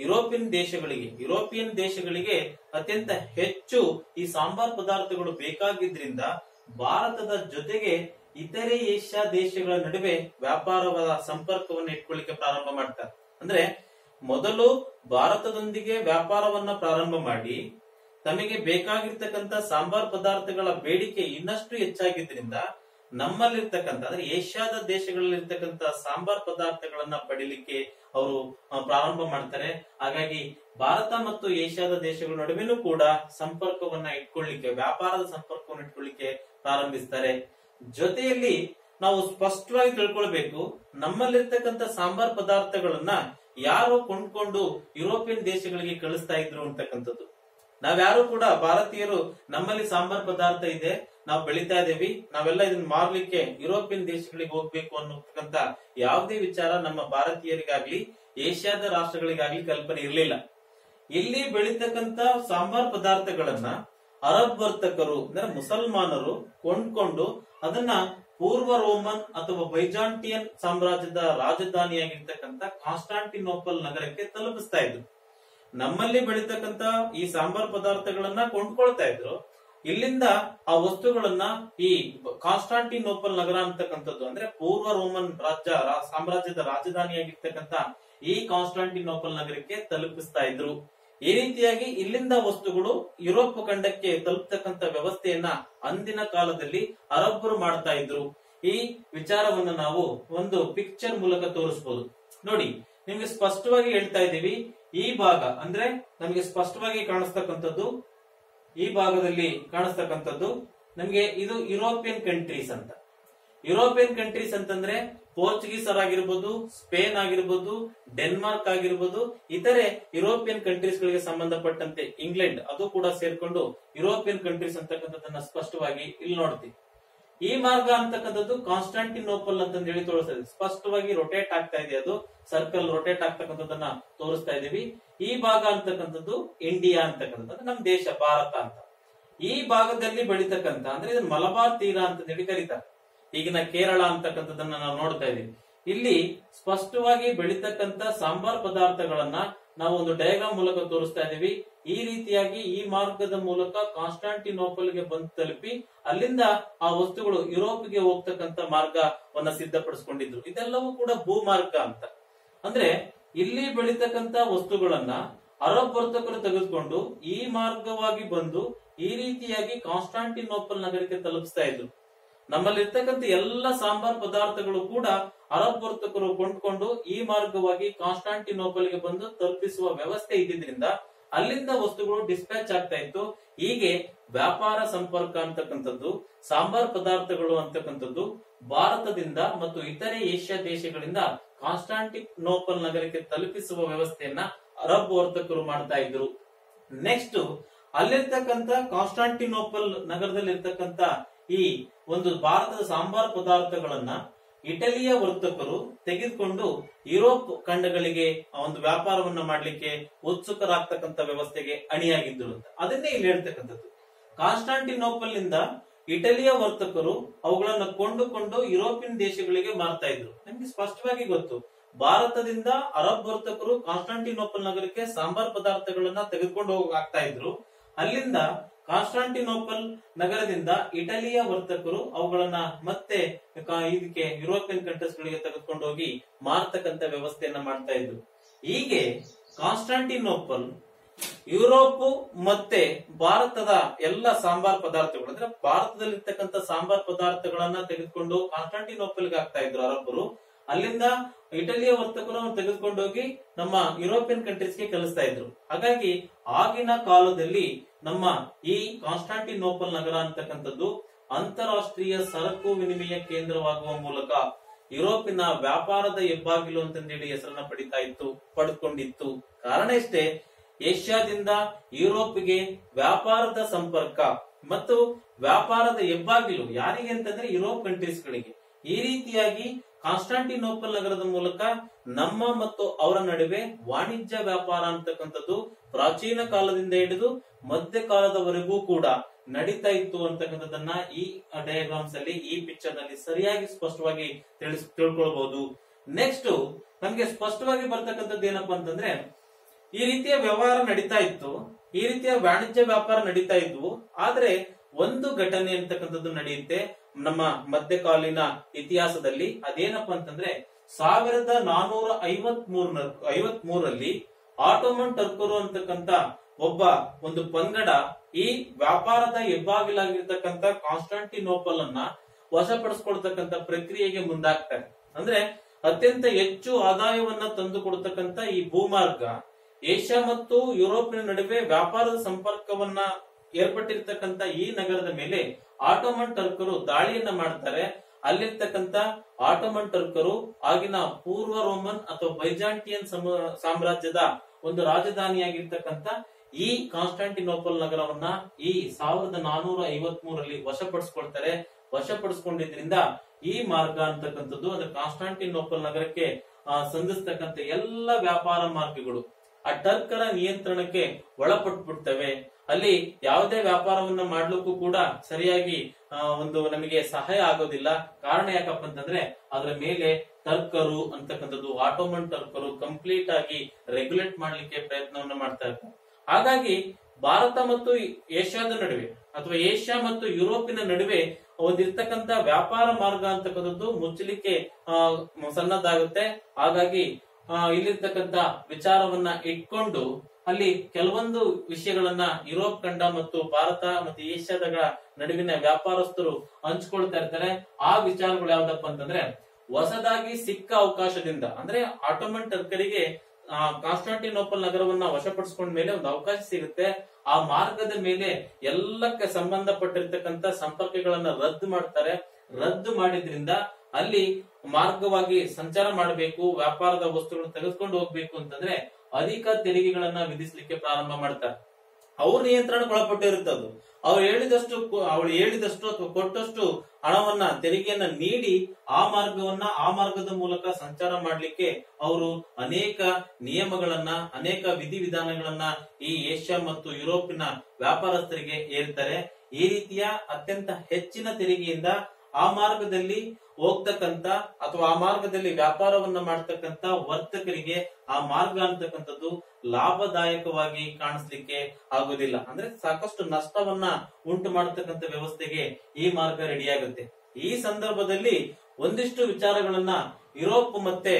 Speaker 1: ಯುರೋಪಿಯನ್ ದೇಶಗಳಿಗೆ ಅತ್ಯಂತ ಹೆಚ್ಚು ಈ ಸಾಂಬಾರ್ ಪದಾರ್ಥಗಳು ಬೇಕಾಗಿದ್ರಿಂದ ಭಾರತದ ಜೊತೆಗೆ ಇತರೆ ಏಷ್ಯಾ ದೇಶಗಳ ನಡುವೆ ವ್ಯಾಪಾರದ ಸಂಪರ್ಕವನ್ನು ಇಟ್ಕೊಳ್ಳಿಕ್ಕೆ ಪ್ರಾರಂಭ ಮಾಡ್ತಾರೆ. ಅಂದ್ರೆ ಮೊದಲು ಭಾರತದೊಂದಿಗೆ ವ್ಯಾಪಾರವನ್ನ ಪ್ರಾರಂಭ ಮಾಡಿ ತಮಗೆ ಬೇಕಾಗಿರ್ತಕ್ಕಂಥ ಸಾಂಬಾರ್ ಪದಾರ್ಥಗಳ ಬೇಡಿಕೆ ಇನ್ನಷ್ಟು ಹೆಚ್ಚಾಗಿದ್ರಿಂದ ನಮ್ಮಲ್ಲಿರ್ತಕ್ಕಂಥ ಅಂದ್ರೆ ಏಷ್ಯಾದ ದೇಶಗಳಲ್ಲಿರ್ತಕ್ಕಂಥ ಸಾಂಬಾರ್ ಪದಾರ್ಥಗಳನ್ನ ಪಡಿಲಿಕ್ಕೆ ಅವರು ಪ್ರಾರಂಭ ಮಾಡ್ತಾರೆ. ಹಾಗಾಗಿ ಭಾರತ ಮತ್ತು ಏಷ್ಯಾದ ದೇಶಗಳ ನಡುವೆನೂ ಕೂಡ ಸಂಪರ್ಕವನ್ನ ಇಟ್ಕೊಳ್ಳಿಕ್ಕೆ, ವ್ಯಾಪಾರದ ಸಂಪರ್ಕವನ್ನು ಇಟ್ಕೊಳ್ಳಿಕ್ಕೆ ಪ್ರಾರಂಭಿಸ್ತಾರೆ. ಜೊತೆಯಲ್ಲಿ ನಾವು ಸ್ಪಷ್ಟವಾಗಿ ತಿಳ್ಕೊಳ್ಬೇಕು, ನಮ್ಮಲ್ಲಿರ್ತಕ್ಕಂಥ ಸಾಂಬಾರ್ ಪದಾರ್ಥಗಳನ್ನ ಯಾರು ಕೊಂಡ್ಕೊಂಡು ಯುರೋಪಿಯನ್ ದೇಶಗಳಿಗೆ ಕಳಿಸ್ತಾ ಇದ್ರು ಅಂತಕ್ಕಂಥದ್ದು. ನಾವ್ಯಾರು ಕೂಡ ಭಾರತೀಯರು ನಮ್ಮಲ್ಲಿ ಸಾಂಬಾರ್ ಪದಾರ್ಥ ಇದೆ, ನಾವು ಬೆಳಿತಾ ಇದ್ದೇವೆ, ನಾವೆಲ್ಲ ಇದನ್ನ ಮಾರ್ಲಿಕ್ಕೆ ಯುರೋಪಿಯನ್ ದೇಶಗಳಿಗೆ ಹೋಗ್ಬೇಕು ಅನ್ನತಕ್ಕಂತ ಯಾವುದೇ ವಿಚಾರ ನಮ್ಮ ಭಾರತೀಯರಿಗಾಗ್ಲಿ ಏಷ್ಯಾದ ರಾಷ್ಟ್ರಗಳಿಗಾಗ್ಲಿ ಕಲ್ಪನೆ ಇರಲಿಲ್ಲ. ಇಲ್ಲಿ ಬೆಳೀತಕ್ಕಂತ ಸಾಂಬಾರ್ ಪದಾರ್ಥಗಳನ್ನ ಅರಬ್ ವರ್ತಕರು ಅಂದ್ರೆ ಮುಸಲ್ಮಾನರು ಕೊಂಡ್ಕೊಂಡು ಅದನ್ನ ಪೂರ್ವ ರೋಮನ್ ಅಥವಾ ಬೈಜಾಂಟಿಯನ್ ಸಾಮ್ರಾಜ್ಯದ ರಾಜಧಾನಿಯಾಗಿರ್ತಕ್ಕಂಥ ಕಾನ್ಸ್ಟಾಂಟಿನೋಪಲ್ ನಗರಕ್ಕೆ ತಲುಪಿಸ್ತಾ ಇದ್ರು. ನಮ್ಮಲ್ಲಿ ಬೆಳೀತಕ್ಕಂತ ಈ ಸಾಂಬಾರ್ ಪದಾರ್ಥಗಳನ್ನ ಕೊಂಡ್ಕೊಳ್ತಾ ಇದ್ರು. ಇಲ್ಲಿಂದ ಆ ವಸ್ತುಗಳನ್ನ ಈ ಕಾನ್ಸ್ಟಾಂಟಿನೋಪಲ್ ನಗರ ಅಂತಕ್ಕಂಥದ್ದು ಅಂದ್ರೆ ಪೂರ್ವ ರೋಮನ್ ಸಾಮ್ರಾಜ್ಯದ ರಾಜಧಾನಿಯಾಗಿರ್ತಕ್ಕಂಥ ಈ ಕಾನ್ಸ್ಟಾಂಟಿನೋಪಲ್ ನಗರಕ್ಕೆ ತಲುಪಿಸ್ತಾ ಇದ್ರು. ಈ ರೀತಿಯಾಗಿ ಇಲ್ಲಿಂದ ವಸ್ತುಗಳು ಯುರೋಪ್ ಖಂಡಕ್ಕೆ ತಲುಪತಕ್ಕಂತ ವ್ಯವಸ್ಥೆಯನ್ನ ಅಂದಿನ ಕಾಲದಲ್ಲಿ ಅರಬ್ಬರು ಮಾಡ್ತಾ ಇದ್ರು. ಈ ವಿಚಾರವನ್ನ ನಾವು ಒಂದು ಪಿಕ್ಚರ್ ಮೂಲಕ ತೋರಿಸಬಹುದು. ನೋಡಿ, ನಿಮ್ಗೆ ಸ್ಪಷ್ಟವಾಗಿ ಹೇಳ್ತಾ ಇದ್ದೀವಿ. ಈ ಭಾಗ ಅಂದ್ರೆ ನಮಗೆ ಸ್ಪಷ್ಟವಾಗಿ ಕಾಣಿಸ್ತಕ್ಕಂಥದ್ದು, ಈ ಭಾಗದಲ್ಲಿ ಕಾಣಿಸ್ತಕ್ಕಂಥದ್ದು ನಮ್ಗೆ ಇದು ಯುರೋಪಿಯನ್ ಕಂಟ್ರೀಸ್ ಅಂತ. ಯುರೋಪಿಯನ್ ಕಂಟ್ರೀಸ್ ಅಂತಂದ್ರೆ ಪೋರ್ಚುಗೀಸರ್ ಆಗಿರ್ಬೋದು, ಸ್ಪೇನ್ ಆಗಿರ್ಬೋದು, ಡೆನ್ಮಾರ್ಕ್ ಆಗಿರ್ಬೋದು, ಇತರೆ ಯುರೋಪಿಯನ್ ಕಂಟ್ರೀಸ್ ಗಳಿಗೆ ಸಂಬಂಧಪಟ್ಟಂತೆ ಇಂಗ್ಲೆಂಡ್ ಅದು ಕೂಡ ಸೇರ್ಕೊಂಡು ಯುರೋಪಿಯನ್ ಕಂಟ್ರೀಸ್ ಅಂತಕ್ಕಂಥದ್ದನ್ನ ಸ್ಪಷ್ಟವಾಗಿ ಇಲ್ಲಿ ನೋಡ್ತೀವಿ. ಈ ಮಾರ್ಗ ಅಂತಕ್ಕಂಥದ್ದು ಕಾನ್ಸ್ಟಾಂಟಿನೋಪಲ್ ಅಂತ ಹೇಳಿ ತೋರಿಸ್ತಾ ಇದೆ. ಸ್ಪಷ್ಟವಾಗಿ ರೊಟೇಟ್ ಆಗ್ತಾ ಇದೆ, ಅದು ಸರ್ಕಲ್ ರೊಟೇಟ್ ಆಗ್ತಕ್ಕಂಥದ್ದನ್ನ ತೋರಿಸ್ತಾ ಇದೀವಿ. ಈ ಭಾಗ ಅಂತಕ್ಕಂಥದ್ದು ಇಂಡಿಯಾ ಅಂತಕ್ಕಂಥದ್ದು ನಮ್ ದೇಶ ಭಾರತ ಅಂತ. ಈ ಭಾಗದಲ್ಲಿ ಬೆಳೀತಕ್ಕಂಥ ಅಂದ್ರೆ ಇದನ್ನ ಮಲಬಾರ್ ತೀರ ಅಂತ ಹೇಳಿ ಕರೀತಾರೆ. ಈಗಿನ ಕೇರಳ ಅಂತಕ್ಕಂಥದ್ದನ್ನ ನಾವು ನೋಡ್ತಾ ಇದೀವಿ. ಇಲ್ಲಿ ಸ್ಪಷ್ಟವಾಗಿ ಬೆಳೀತಕ್ಕಂಥ ಸಾಂಬಾರ್ ಪದಾರ್ಥಗಳನ್ನ ನಾವು ಒಂದು ಡಯಾಗ್ರಾಮ್ ಮೂಲಕ ತೋರಿಸ್ತಾ ಇದೀವಿ. ಈ ರೀತಿಯಾಗಿ ಈ ಮಾರ್ಗದ ಮೂಲಕ ಕಾನ್ಸ್ಟಾಂಟಿನೋಪಲ್ಗೆ ಬಂದು ತಲುಪಿ ಅಲ್ಲಿಂದ ಆ ವಸ್ತುಗಳು ಯುರೋಪ್ಗೆ ಹೋಗ್ತಕ್ಕಂತ ಮಾರ್ಗವನ್ನ ಸಿದ್ಧಪಡಿಸಿಕೊಂಡಿದ್ರು. ಇದೆಲ್ಲವೂ ಕೂಡ ಭೂಮಾರ್ಗ ಅಂತ. ಅಂದ್ರೆ ಇಲ್ಲಿ ಬೆಳೀತಕ್ಕಂತ ವಸ್ತುಗಳನ್ನ ಅರಬ್ ವರ್ತಕರು ತೆಗೆದುಕೊಂಡು ಈ ಮಾರ್ಗವಾಗಿ ಬಂದು ಈ ರೀತಿಯಾಗಿ ಕಾನ್ಸ್ಟಾಂಟಿನೋಪಲ್ ನಗರಕ್ಕೆ ತಲುಪಿಸ್ತಾ ಇದ್ರು. ನಮ್ಮಲ್ಲಿರ್ತಕ್ಕಂಥ ಎಲ್ಲ ಸಾಂಬಾರ್ ಪದಾರ್ಥಗಳು ಕೂಡ ಅರಬ್ ವರ್ತಕರು ಕೊಂಡ್ಕೊಂಡು ಈ ಮಾರ್ಗವಾಗಿ ಕಾನ್ಸ್ಟಾಂಟಿನೋಪಲ್ಗೆ ಬಂದು ತಲುಪಿಸುವ ವ್ಯವಸ್ಥೆ ಇದ್ದಿದ್ರಿಂದ ಅಲ್ಲಿಂದ ವಸ್ತುಗಳು ಡಿಸ್ಪ್ಯಾಚ್ ಆಗ್ತಾ ಇತ್ತು. ಹೀಗೆ ವ್ಯಾಪಾರ ಸಂಪರ್ಕ ಅಂತಕ್ಕಂಥದ್ದು, ಸಾಂಬಾರ್ ಪದಾರ್ಥಗಳು ಅಂತಕ್ಕಂಥದ್ದು ಭಾರತದಿಂದ ಮತ್ತು ಇತರೆ ಏಷ್ಯಾ ದೇಶಗಳಿಂದ ಕಾನ್ಸ್ಟಾಂಟಿನೋಪಲ್ ನಗರಕ್ಕೆ ತಲುಪಿಸುವ ವ್ಯವಸ್ಥೆಯನ್ನ ಅರಬ್ ವರ್ತಕರು ಮಾಡ್ತಾ ಇದ್ರು. ನೆಕ್ಸ್ಟ್, ಅಲ್ಲಿರ್ತಕ್ಕಂಥ ಕಾನ್ಸ್ಟಾಂಟಿನೋಪಲ್ ನಗರದಲ್ಲಿರ್ತಕ್ಕಂಥ ಈ ಒಂದು ಭಾರತದ ಸಾಂಬಾರ್ ಪದಾರ್ಥಗಳನ್ನ ಇಟಲಿಯ ವರ್ತಕರು ತೆಗೆದುಕೊಂಡು ಯುರೋಪ್ ಖಂಡಗಳಿಗೆ ಒಂದು ವ್ಯಾಪಾರವನ್ನ ಮಾಡ್ಲಿಕ್ಕೆ ಉತ್ಸುಕರಾಗ್ತಕ್ಕಂಥ ವ್ಯವಸ್ಥೆಗೆ ಅಣಿಯಾಗಿದ್ರು ಅಂತ. ಅದನ್ನೇ ಇಲ್ಲಿ ಹೇಳ್ತಕ್ಕಂಥದ್ದು. ಕಾನ್ಸ್ಟಾಂಟಿನೋಪಲ್ ನಿಂದ ಇಟಲಿಯ ವರ್ತಕರು ಅವುಗಳನ್ನ ಕೊಂಡುಕೊಂಡು ಯುರೋಪಿಯನ್ ದೇಶಗಳಿಗೆ ಮಾರ್ತಾ ಇದ್ರು. ನಮ್ಗೆ ಸ್ಪಷ್ಟವಾಗಿ ಗೊತ್ತು, ಭಾರತದಿಂದ ಅರಬ್ ವರ್ತಕರು ಕಾನ್ಸ್ಟಾಂಟಿನೋಪಲ್ ನಗರಕ್ಕೆ ಸಾಂಬಾರ್ ಪದಾರ್ಥಗಳನ್ನ ತೆಗೆದುಕೊಂಡು ಹೋಗ್ತಾ ಇದ್ರು. ಅಲ್ಲಿಂದ ಕಾನ್ಸ್ಟಾಂಟಿನೋಪಲ್ ನಗರದಿಂದ ಇಟಲಿಯ ವರ್ತಕರು ಅವುಗಳನ್ನ ಮತ್ತೆ ಇದಕ್ಕೆ ಯುರೋಪಿಯನ್ ಕಂಟ್ರೀಸ್ ಗಳಿಗೆ ತೆಗೆದುಕೊಂಡು ಹೋಗಿ ಮಾರ್ತಕ್ಕಂತ ವ್ಯವಸ್ಥೆಯನ್ನ ಮಾಡ್ತಾ ಇದ್ರು. ಹೀಗೆ ಕಾನ್ಸ್ಟಾಂಟಿನೋಪಲ್ ಯುರೋಪ್ ಮತ್ತೆ ಭಾರತದ ಎಲ್ಲ ಸಾಂಬಾರ್ ಪದಾರ್ಥಗಳು, ಅಂದ್ರೆ ಭಾರತದಲ್ಲಿರ್ತಕ್ಕಂಥ ಸಾಂಬಾರ್ ಪದಾರ್ಥಗಳನ್ನ ತೆಗೆದುಕೊಂಡು ಕಾನ್ಸ್ಟಾಂಟಿನೋಪಲ್ಗೆ ಆಗ್ತಾ ಇದ್ರು ಅರಬ್ಬರು. ಅಲ್ಲಿಂದ ಇಟಲಿಯ ವರ್ತಕರು ತೆಗೆದುಕೊಂಡು ಹೋಗಿ ನಮ್ಮ ಯುರೋಪಿಯನ್ ಕಂಟ್ರೀಸ್ಗೆ ಕಲಿಸ್ತಾ ಇದ್ರು. ಹಾಗಾಗಿ ಆಗಿನ ಕಾಲದಲ್ಲಿ ನಮ್ಮ ಈ ಕಾನ್ಸ್ಟಾಂಟಿನೋಪಲ್ ನಗರ ಅಂತಕ್ಕಂಥದ್ದು ಅಂತಾರಾಷ್ಟ್ರೀಯ ಸರಕು ವಿನಿಮಯ ಕೇಂದ್ರವಾಗುವ ಮೂಲಕ ಯುರೋಪಿನ ವ್ಯಾಪಾರದ ಹೆಬ್ಬಾಗಿಲು ಅಂತಂದೇಳಿ ಹೆಸರನ್ನ ಪಡೆದುಕೊಂಡಿತ್ತು. ಕಾರಣ ಇಷ್ಟೇ, ಏಷ್ಯಾದಿಂದ ಯುರೋಪ್ಗೆ ವ್ಯಾಪಾರದ ಸಂಪರ್ಕ ಮತ್ತು ವ್ಯಾಪಾರದ ಹೆಬ್ಬಾಗಿಲು ಯಾರಿಗೆ ಅಂತಂದ್ರೆ ಯುರೋಪ್ ಕಂಟ್ರೀಸ್ ಗಳಿಗೆ. ಈ ರೀತಿಯಾಗಿ ಕಾನ್ಸ್ಟಾಂಟಿನೋಪಲ್ ನಗರದ ಮೂಲಕ ನಮ್ಮ ಮತ್ತು ಅವರ ನಡುವೆ ವಾಣಿಜ್ಯ ವ್ಯಾಪಾರ ಅಂತಕ್ಕಂಥದ್ದು ಪ್ರಾಚೀನ ಕಾಲದಿಂದ ಹಿಡಿದು ಮಧ್ಯಕಾಲದವರೆಗೂ ಕೂಡ ನಡೀತಾ ಇತ್ತು ಅಂತಕ್ಕಂಥದ್ದನ್ನ ಈ ಡಯಾಗ್ರಾಮ್ಸ್ ಅಲ್ಲಿ, ಈ ಪಿಕ್ಚರ್ ನಲ್ಲಿ ಸರಿಯಾಗಿ ಸ್ಪಷ್ಟವಾಗಿ ತಿಳ್ಕೊಳ್ಬಹುದು. ನೆಕ್ಸ್ಟ್ ನಮ್ಗೆ ಸ್ಪಷ್ಟವಾಗಿ ಬರ್ತಕ್ಕಂಥದ್ದು ಏನಪ್ಪಾ ಅಂತಂದ್ರೆ, ಈ ರೀತಿಯ ವ್ಯವಹಾರ ನಡೀತಾ ಇತ್ತು, ಈ ರೀತಿಯ ವಾಣಿಜ್ಯ ವ್ಯಾಪಾರ ನಡೀತಾ ಇದ್ವು. ಆದ್ರೆ ಒಂದು ಘಟನೆ ಅಂತಕ್ಕಂಥದ್ದು ನಡೆಯುತ್ತೆ ನಮ್ಮ ಮಧ್ಯಕಾಲೀನ ಇತಿಹಾಸದಲ್ಲಿ. ಅದೇನಪ್ಪಾ ಅಂತಂದ್ರೆ 1453ರಲ್ಲಿ ಆಟೋಮನ್ ಟರ್ಕರು ಅಂತಕ್ಕಂತ ಒಂದು ಪಂಗಡ ಈ ವ್ಯಾಪಾರದ ಹೆಬ್ಬಾಗಿಲಾಗಿರ್ತಕ್ಕಂಥ ಕಾನ್ಸ್ಟಾಂಟಿನೋಪಲ್ ಅನ್ನ ವಶಪಡಿಸಿಕೊಳ್ತಕ್ಕಂಥ ಪ್ರಕ್ರಿಯೆಗೆ ಮುಂದಾಗ್ತಾರೆ. ಅಂದ್ರೆ ಅತ್ಯಂತ ಹೆಚ್ಚು ಆದಾಯವನ್ನ ತಂದು ಕೊಡ್ತಕ್ಕಂಥ ಈ ಭೂಮಾರ್ಗ ಏಷ್ಯಾ ಮತ್ತು ಯುರೋಪಿನ ನಡುವೆ ವ್ಯಾಪಾರದ ಸಂಪರ್ಕವನ್ನ ಏರ್ಪಟ್ಟಿರ್ತಕ್ಕಂಥ ಈ ನಗರದ ಮೇಲೆ ಆಟೋಮನ್ ಟರ್ಕರು ದಾಳಿಯನ್ನ ಮಾಡ್ತಾರೆ. ಅಲ್ಲಿರ್ತಕ್ಕಂಥ ಆಟೋಮನ್ ಟರ್ಕರು ಆಗಿನ ಪೂರ್ವ ರೋಮನ್ ಅಥವಾ ಬೈಜಾಂಟಿಯನ್ ಸಾಮ್ರಾಜ್ಯದ ಒಂದು ರಾಜಧಾನಿಯಾಗಿರ್ತಕ್ಕಂಥ ಈ ಕಾನ್ಸ್ಟಾಂಟಿನೋಪಲ್ ನಗರವನ್ನ ಈ 1453ರಲ್ಲಿ ವಶಪಡಿಸಿಕೊಳ್ತಾರೆ. ವಶಪಡಿಸಿಕೊಂಡಿದ್ರಿಂದ ಈ ಮಾರ್ಗ ಅಂತಕ್ಕಂಥದ್ದು ಅಂದ್ರೆ ಕಾನ್ಸ್ಟಾಂಟಿನೋಪಲ್ ನಗರಕ್ಕೆ ಸಂಧಿಸ್ತಕ್ಕಂಥ ಎಲ್ಲ ವ್ಯಾಪಾರ ಮಾರ್ಗಗಳು ಆ ಟರ್ಕರ ನಿಯಂತ್ರಣಕ್ಕೆ ಒಳಪಟ್ಬಿಡ್ತವೆ. ಅಲ್ಲಿ ಯಾವುದೇ ವ್ಯಾಪಾರವನ್ನ ಮಾಡ್ಲಿಕ್ಕೂ ಕೂಡ ಸರಿಯಾಗಿ ನಮಗೆ ಸಹಾಯ ಆಗೋದಿಲ್ಲ. ಕಾರಣ ಯಾಕಪ್ಪ ಅಂತಂದ್ರೆ ಅದರ ಮೇಲೆ ಟರ್ಕರು ಅಂತಕ್ಕಂಥದ್ದು, ಆಟೋಮನ್ ಟರ್ಕರು ಕಂಪ್ಲೀಟ್ ಆಗಿ ರೆಗ್ಯುಲೇಟ್ ಮಾಡ್ಲಿಕ್ಕೆ ಪ್ರಯತ್ನವನ್ನ ಮಾಡ್ತಾ ಇರ್ತಾರೆ. ಹಾಗಾಗಿ ಭಾರತ ಮತ್ತು ಏಷ್ಯಾದ ನಡುವೆ ಅಥವಾ ಏಷ್ಯಾ ಮತ್ತು ಯುರೋಪಿನ ನಡುವೆ ಒಂದಿರ್ತಕ್ಕಂಥ ವ್ಯಾಪಾರ ಮಾರ್ಗ ಅಂತಕ್ಕಂಥದ್ದು ಮುಚ್ಚಲಿಕ್ಕೆ ಸನ್ನದ್ಧಾಗುತ್ತೆ. ಹಾಗಾಗಿ ಇಲ್ಲಿರ್ತಕ್ಕಂಥ ವಿಚಾರವನ್ನ ಇಟ್ಕೊಂಡು ಅಲ್ಲಿ ಕೆಲವೊಂದು ವಿಷಯಗಳನ್ನ ಯುರೋಪ್ ಖಂಡ ಮತ್ತು ಭಾರತ ಮತ್ತು ಏಷ್ಯಾದ ನಡುವಿನ ವ್ಯಾಪಾರಸ್ಥರು ಹಂಚ್ಕೊಳ್ತಾ ಇರ್ತಾರೆ. ಆ ವಿಚಾರಗಳು ಯಾವ್ದಪ್ಪ ಅಂತಂದ್ರೆ, ಹೊಸದಾಗಿ ಸಿಕ್ಕ ಅವಕಾಶದಿಂದ ಅಂದ್ರೆ ಆಟೋಮನ್ ಟರ್ಕರಿಗೆ ಕಾನ್ಸ್ಟಾಂಟಿನೋಪಲ್ ನಗರವನ್ನ ವಶಪಡಿಸಿಕೊಂಡ ಮೇಲೆ ಒಂದು ಅವಕಾಶ ಸಿಗುತ್ತೆ. ಆ ಮಾರ್ಗದ ಮೇಲೆ ಎಲ್ಲಕ್ಕೆ ಸಂಬಂಧಪಟ್ಟಿರ್ತಕ್ಕಂಥ ಸಂಪರ್ಕಗಳನ್ನ ರದ್ದು ಮಾಡ್ತಾರೆ. ರದ್ದು ಮಾಡಿದ್ರಿಂದ ಅಲ್ಲಿ ಮಾರ್ಗವಾಗಿ ಸಂಚಾರ ಮಾಡಬೇಕು, ವ್ಯಾಪಾರದ ವಸ್ತುಗಳನ್ನು ತೆಗೆದುಕೊಂಡು ಹೋಗ್ಬೇಕು ಅಂತಂದ್ರೆ ಅಧಿಕ ತೆರಿಗೆಗಳನ್ನ ವಿಧಿಸಲಿಕ್ಕೆ ಪ್ರಾರಂಭ ಮಾಡ್ತಾರೆ. ಅವ್ರ ನಿಯಂತ್ರಣಕ್ಕೆ ಒಳಪಟ್ಟಿರುತ್ತದು. ಅವ್ರು ಹೇಳಿದಷ್ಟು ಅಥವಾ ಕೊಟ್ಟಷ್ಟು ಹಣವನ್ನ ತೆರಿಗೆಯನ್ನ ನೀಡಿ ಆ ಮಾರ್ಗದ ಮೂಲಕ ಸಂಚಾರ ಮಾಡ್ಲಿಕ್ಕೆ ಅವರು ಅನೇಕ ನಿಯಮಗಳನ್ನ, ಅನೇಕ ವಿಧಿವಿಧಾನಗಳನ್ನ ಈ ಏಷ್ಯಾ ಮತ್ತು ಯುರೋಪಿನ ವ್ಯಾಪಾರಸ್ಥರಿಗೆ ಹೇರ್ತಾರೆ. ಈ ರೀತಿಯ ಅತ್ಯಂತ ಹೆಚ್ಚಿನ ತೆರಿಗೆಯಿಂದ ಆ ಮಾರ್ಗದಲ್ಲಿ ಹೋಗ್ತಕ್ಕಂತ ಅಥವಾ ಆ ಮಾರ್ಗದಲ್ಲಿ ವ್ಯಾಪಾರವನ್ನ ಮಾಡ್ತಕ್ಕಂತ ವರ್ತಕರಿಗೆ ಆ ಮಾರ್ಗ ಅಂತಕ್ಕಂಥದ್ದು ಲಾಭದಾಯಕವಾಗಿ ಕಾಣಿಸ್ಲಿಕ್ಕೆ ಆಗೋದಿಲ್ಲ. ಅಂದ್ರೆ ಸಾಕಷ್ಟು ನಷ್ಟವನ್ನ ಉಂಟು ಮಾಡತಕ್ಕಂತ ವ್ಯವಸ್ಥೆಗೆ ಈ ಮಾರ್ಗ ರೆಡಿಯಾಗುತ್ತೆ. ಈ ಸಂದರ್ಭದಲ್ಲಿ ಒಂದಿಷ್ಟು ವಿಚಾರಗಳನ್ನ ಯುರೋಪ್ ಮತ್ತೆ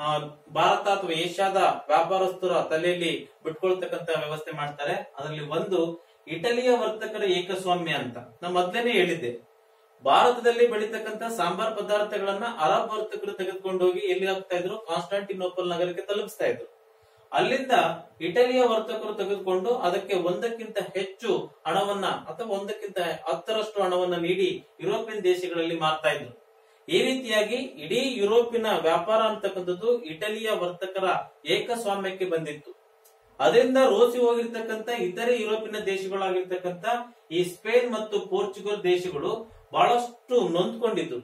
Speaker 1: ಭಾರತ ಅಥವಾ ಏಷ್ಯಾದ ವ್ಯಾಪಾರಸ್ಥರ ತಲೆಯಲ್ಲಿ ಬಿಟ್ಕೊಳ್ತಕ್ಕಂತ ವ್ಯವಸ್ಥೆ ಮಾಡ್ತಾರೆ. ಅದರಲ್ಲಿ ಒಂದು ಇಟಲಿಯ ವರ್ತಕರ ಏಕಸ್ವಾಮ್ಯ ಅಂತ ನಾ ಮೊದ್ಲೇನೆ ಹೇಳಿದ್ದೆ. ಭಾರತದಲ್ಲಿ ಬೆಳೀತಕ್ಕಂತ ಸಾಂಬಾರ್ ಪದಾರ್ಥಗಳನ್ನ ಅರಬ್ ವರ್ತಕರು ತೆಗೆದುಕೊಂಡು ಹೋಗಿ ಎಲ್ಲಿ ಹಾಕ್ತಾ ಇದ್ರು, ಕಾನ್ಸ್ಟಾಂಟಿನೋಪಲ್ ನಗರಕ್ಕೆ ತಲುಪಿಸ್ತಾ ಇದ್ರು. ಅಲ್ಲಿಂದ ಇಟಲಿಯ ವರ್ತಕರು ತೆಗೆದುಕೊಂಡು ಅದಕ್ಕೆ ಒಂದಕ್ಕಿಂತ ಹೆಚ್ಚು ಹಣವನ್ನ ಅಥವಾ ಒಂದಕ್ಕಿಂತ 10ರಷ್ಟು ಹಣವನ್ನ ನೀಡಿ ಯುರೋಪಿಯನ್ ದೇಶಗಳಲ್ಲಿ ಮಾರ್ತಾ ಇದ್ರು. ಈ ರೀತಿಯಾಗಿ ಇಡೀ ಯುರೋಪಿನ ವ್ಯಾಪಾರ ಅಂತಕ್ಕಂಥದ್ದು ಇಟಲಿಯ ವರ್ತಕರ ಏಕಸ್ವಾಮ್ಯಕ್ಕೆ ಬಂದಿತ್ತು. ಅದರಿಂದ ರೋಸಿ ಹೋಗಿರ್ತಕ್ಕಂಥ ಇತರೆ ಯುರೋಪಿನ ದೇಶಗಳಾಗಿರ್ತಕ್ಕಂಥ ಈ ಸ್ಪೇನ್ ಮತ್ತು ಪೋರ್ಚುಗಲ್ ದೇಶಗಳು ಬಹಳಷ್ಟು ನೊಂದ್ಕೊಂಡಿದ್ರು.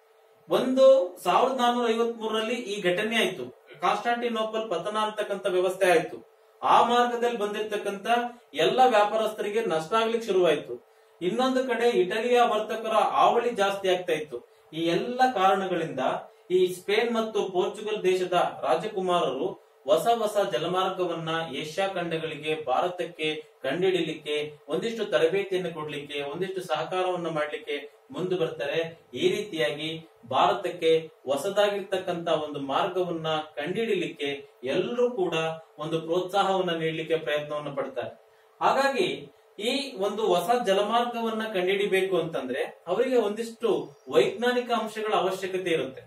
Speaker 1: 1453ರಲ್ಲಿ ಈ ಘಟನೆ ಆಯ್ತು. ಕಾನ್ಸ್ಟಾಂಟಿನೋಪಲ್ ಪತನ ಅಂತಕ್ಕಂಥ ವ್ಯವಸ್ಥೆ ಆಯ್ತು. ಆ ಮಾರ್ಗದಲ್ಲಿ ಬಂದಿರತಕ್ಕಂತ ಎಲ್ಲ ವ್ಯಾಪಾರಸ್ಥರಿಗೆ ನಷ್ಟ ಆಗ್ಲಿಕ್ಕೆ ಶುರುವಾಯ್ತು. ಇನ್ನೊಂದು ಕಡೆ ಇಟಲಿಯ ವರ್ತಕರ ಹಾವಳಿ ಜಾಸ್ತಿ ಆಗ್ತಾ ಇತ್ತು. ಈ ಎಲ್ಲ ಕಾರಣಗಳಿಂದ ಈ ಸ್ಪೇನ್ ಮತ್ತು ಪೋರ್ಚುಗಲ್ ದೇಶದ ರಾಜಕುಮಾರರು ಹೊಸ ಜಲಮಾರ್ಗವನ್ನ ಏಷ್ಯಾ ಖಂಡಗಳಿಗೆ, ಭಾರತಕ್ಕೆ ಕಂಡುಹಿಡಿಯಲಿಕ್ಕೆ, ಒಂದಿಷ್ಟು ತರಬೇತಿಯನ್ನು ಕೊಡ್ಲಿಕ್ಕೆ, ಒಂದಿಷ್ಟು ಸಹಕಾರವನ್ನು ಮಾಡ್ಲಿಕ್ಕೆ ಮುಂದೆ ಬರ್ತಾರೆ. ಈ ರೀತಿಯಾಗಿ ಭಾರತಕ್ಕೆ ಹೊಸದಾಗಿರ್ತಕ್ಕಂತ ಒಂದು ಮಾರ್ಗವನ್ನ ಕಂಡುಹಿಡಿಯಲಿಕ್ಕೆ ಎಲ್ಲರೂ ಕೂಡ ಒಂದು ಪ್ರೋತ್ಸಾಹವನ್ನ ನೀಡಲಿಕ್ಕೆ ಪ್ರಯತ್ನವನ್ನ ಪಡ್ತಾರೆ. ಹಾಗಾಗಿ ಈ ಒಂದು ಹೊಸ ಜಲಮಾರ್ಗವನ್ನ ಕಂಡುಹಿಡಿಬೇಕು ಅಂತಂದ್ರೆ ಅವರಿಗೆ ಒಂದಿಷ್ಟು ವೈಜ್ಞಾನಿಕ ಅಂಶಗಳ ಅವಶ್ಯಕತೆ ಇರುತ್ತೆ.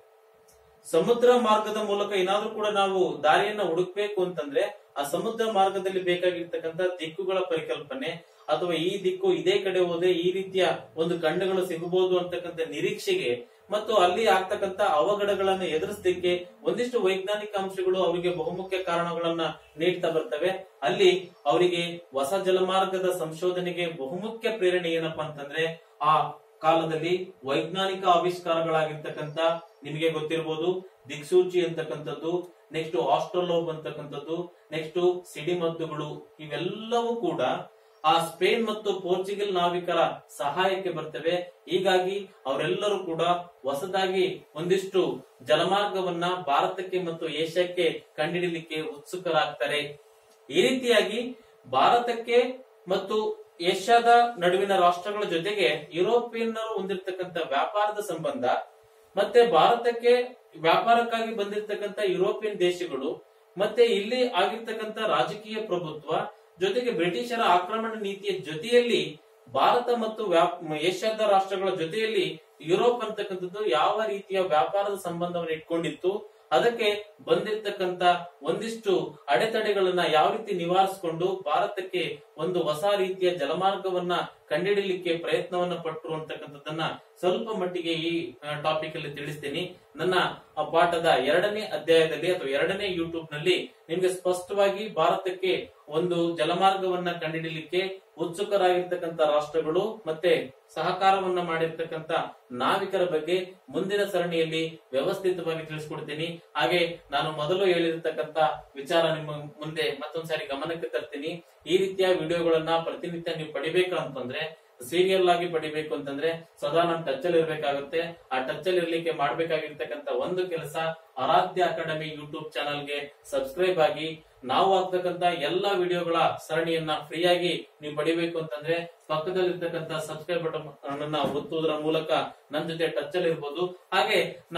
Speaker 1: ಸಮುದ್ರ ಮಾರ್ಗದ ಮೂಲಕ ಏನಾದ್ರೂ ಕೂಡ ನಾವು ದಾರಿಯನ್ನ ಹುಡುಕ್ಬೇಕು ಅಂತಂದ್ರೆ ಆ ಸಮುದ್ರ ಮಾರ್ಗದಲ್ಲಿ ಬೇಕಾಗಿರ್ತಕ್ಕಂಥ ದಿಕ್ಕುಗಳ ಪರಿಕಲ್ಪನೆ, ಅಥವಾ ಈ ದಿಕ್ಕು ಇದೇ ಕಡೆ ಹೋದ್ರೆ ಈ ರೀತಿಯ ಒಂದು ಖಂಡಗಳು ಸಿಗಬಹುದು ಅಂತಕ್ಕಂಥ ನಿರೀಕ್ಷೆಗೆ ಮತ್ತು ಅಲ್ಲಿ ಆಗ್ತಕ್ಕಂಥ ಅವಘಡಗಳನ್ನ ಎದುರಿಸಲಿಕ್ಕೆ ಒಂದಿಷ್ಟು ವೈಜ್ಞಾನಿಕ ಅಂಶಗಳು ಅವರಿಗೆ ಬಹುಮುಖ್ಯ ಕಾರಣಗಳನ್ನ ನೀಡ್ತಾ ಬರ್ತವೆ. ಅಲ್ಲಿ ಅವರಿಗೆ ಹೊಸ ಜಲಮಾರ್ಗದ ಸಂಶೋಧನೆಗೆ ಬಹುಮುಖ್ಯ ಪ್ರೇರಣೆ ಏನಪ್ಪಾ ಅಂತಂದ್ರೆ ಆ ಕಾಲದಲ್ಲಿ ವೈಜ್ಞಾನಿಕ ಆವಿಷ್ಕಾರಗಳಾಗಿರ್ತಕ್ಕಂಥ, ನಿಮಗೆ ಗೊತ್ತಿರಬಹುದು ದಿಕ್ಸೂಚಿ ಅಂತಕ್ಕಂಥದ್ದು, ನೆಕ್ಸ್ಟ್ ಆಸ್ಟ್ರೋಲೋಬ್ ಅಂತಕ್ಕಂಥದ್ದು, ನೆಕ್ಸ್ಟ್ ಸಿಡಿಮದ್ದುಗಳು, ಇವೆಲ್ಲವೂ ಕೂಡ ಆ ಸ್ಪೇನ್ ಮತ್ತು ಪೋರ್ಚುಗಲ್ ನಾವಿಕರ ಸಹಾಯಕ್ಕೆ ಬರ್ತವೆ. ಹೀಗಾಗಿ ಅವರೆಲ್ಲರೂ ಕೂಡ ಹೊಸದಾಗಿ ಒಂದಿಷ್ಟು ಜಲಮಾರ್ಗವನ್ನ ಭಾರತಕ್ಕೆ ಮತ್ತು ಏಷ್ಯಾಕ್ಕೆ ಕಂಡುಹಿಡಿಯಲಿಕ್ಕೆ ಉತ್ಸುಕರಾಗ್ತಾರೆ. ಈ ರೀತಿಯಾಗಿ ಭಾರತಕ್ಕೆ ಮತ್ತು ಏಷ್ಯಾದ ನಡುವಿನ ರಾಷ್ಟ್ರಗಳ ಜೊತೆಗೆ ಯುರೋಪಿಯನ್ನರು ಹೊಂದಿರತಕ್ಕಂತ ವ್ಯಾಪಾರದ ಸಂಬಂಧ, ಮತ್ತೆ ಭಾರತಕ್ಕೆ ವ್ಯಾಪಾರಕ್ಕಾಗಿ ಬಂದಿರತಕ್ಕಂತ ಯುರೋಪಿಯನ್ ದೇಶಗಳು, ಮತ್ತೆ ಇಲ್ಲಿ ಆಗಿರ್ತಕ್ಕಂಥ ರಾಜಕೀಯ ಪ್ರಭುತ್ವ, ಜೊತೆಗೆ ಬ್ರಿಟಿಷರ ಆಕ್ರಮಣ ನೀತಿಯ ಜೊತೆಯಲ್ಲಿ ಭಾರತ ಮತ್ತು ಏಷ್ಯಾದ ರಾಷ್ಟ್ರಗಳ ಜೊತೆಯಲ್ಲಿ ಯುರೋಪ್ ಅಂತಕ್ಕಂಥದ್ದು ಯಾವ ರೀತಿಯ ವ್ಯಾಪಾರದ ಸಂಬಂಧವನ್ನು ಇಟ್ಕೊಂಡಿತ್ತು, ಅದಕ್ಕೆ ಬಂದಿರತಕ್ಕಂತ ಒಂದಿಷ್ಟು ಅಡೆತಡೆಗಳನ್ನ ಯಾವ ರೀತಿ ನಿವಾರಿಸಿಕೊಂಡು ಭಾರತಕ್ಕೆ ಒಂದು ಹೊಸ ರೀತಿಯ ಜಲಮಾರ್ಗವನ್ನ ಕಂಡುಹಿಡಿಯಲಿಕ್ಕೆ ಪ್ರಯತ್ನವನ್ನ ಪಟ್ಟರು ಅಂತಕ್ಕಂಥದ್ದನ್ನ ಸ್ವಲ್ಪ ಮಟ್ಟಿಗೆ ಈ ಟಾಪಿಕ್ ಅಲ್ಲಿ ತಿಳಿಸ್ತೀನಿ. ನನ್ನ ಪಾಠದ 2ನೇ ಅಧ್ಯಾಯದಲ್ಲಿ ಅಥವಾ 2ನೇ ಯೂಟ್ಯೂಬ್ ನಲ್ಲಿ ನಿಮ್ಗೆ ಸ್ಪಷ್ಟವಾಗಿ ಭಾರತಕ್ಕೆ ಒಂದು ಜಲಮಾರ್ಗವನ್ನ ಕಂಡುಹಿಡಿಯಲಿಕ್ಕೆ ಉತ್ಸುಕರಾಗಿರ್ತಕ್ಕಂಥ ರಾಷ್ಟ್ರಗಳು ಮತ್ತೆ ಸಹಕಾರವನ್ನ ಮಾಡಿರ್ತಕ್ಕಂಥ ನಾವಿಕರ ಬಗ್ಗೆ ಮುಂದಿನ ಸರಣಿಯಲ್ಲಿ ವ್ಯವಸ್ಥಿತವಾಗಿ ತಿಳಿಸ್ಕೊಡ್ತೀನಿ. ಹಾಗೆ ನಾನು ಮೊದಲು ಹೇಳಿರ್ತಕ್ಕಂಥ ವಿಚಾರ ನಿಮ್ಮ ಮುಂದೆ ಮತ್ತೊಂದ್ಸಾರಿ ಗಮನಕ್ಕೆ ತರ್ತೀನಿ. ಈ ರೀತಿಯ ವಿಡಿಯೋಗಳನ್ನ ಪ್ರತಿನಿತ್ಯ ನೀವು ಪಡಿಬೇಕು ಅಂತಂದ್ರೆ, ಸೀರಿಯಲ್ ಆಗಿ ಪಡಿಬೇಕು ಅಂತಂದ್ರೆ ಸದಾ ನಮ್ ಟಚ್ ಅಲ್ಲಿ ಇರ್ಬೇಕಾಗುತ್ತೆ. ಆ ಟಚ್ ಅಲ್ಲಿ ಇರ್ಲಿಕ್ಕೆ ಮಾಡ್ಬೇಕಾಗಿರ್ತಕ್ಕಂಥ ಒಂದು ಕೆಲಸ, ಆರಾಧ್ಯ ಅಕಾಡೆಮಿ ಯೂಟ್ಯೂಬ್ ಚಾನಲ್ಗೆ ಸಬ್ಸ್ಕ್ರೈಬ್ ಆಗಿ ನಾವು ಆಗ್ತಕ್ಕಂತ ಎಲ್ಲಾ ವಿಡಿಯೋಗಳ ಸರಣಿಯನ್ನ ಫ್ರೀಯಾಗಿ ನೀವು ಪಡಿಬೇಕು ಅಂತಂದ್ರೆ ಪಕ್ಕದಲ್ಲಿರ್ತಕ್ಕಂಥ ಸಬ್ಸ್ಕ್ರೈಬ್ ಬಟನ್ ಅನ್ನ ಒತ್ತುವುದರ ಮೂಲಕ ನನ್ನ ಜೊತೆ ಟಚ್ ಅಲ್ಲಿ ಇರ್ಬೋದು. ಹಾಗೆ